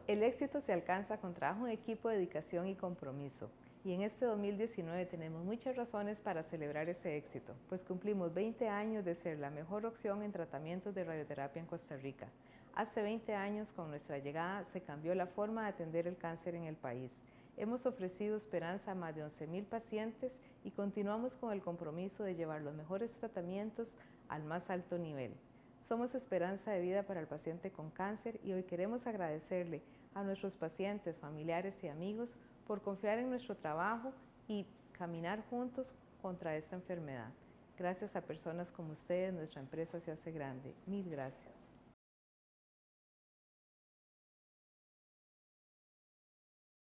El éxito se alcanza con trabajo en equipo, dedicación y compromiso. Y en este 2019 tenemos muchas razones para celebrar ese éxito, pues cumplimos 20 años de ser la mejor opción en tratamientos de radioterapia en Costa Rica. Hace 20 años, con nuestra llegada, se cambió la forma de atender el cáncer en el país. Hemos ofrecido esperanza a más de 11,000 pacientes y continuamos con el compromiso de llevar los mejores tratamientos al más alto nivel. Somos esperanza de vida para el paciente con cáncer y hoy queremos agradecerle a nuestros pacientes, familiares y amigos por confiar en nuestro trabajo y caminar juntos contra esta enfermedad. Gracias a personas como ustedes, nuestra empresa se hace grande. Mil gracias.